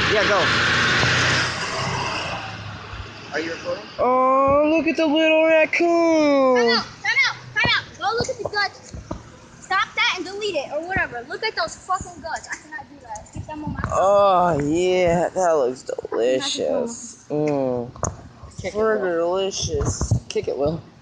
Yeah, go. Are you recording? Oh, look at the little raccoon. Time out. Go look at the guts. Stop that and delete it or whatever. Look at those fucking guts. I cannot do that. Get them on my phone. Oh, yeah, that looks delicious. Mmm. Kick it, Delicious. Kick it, Will.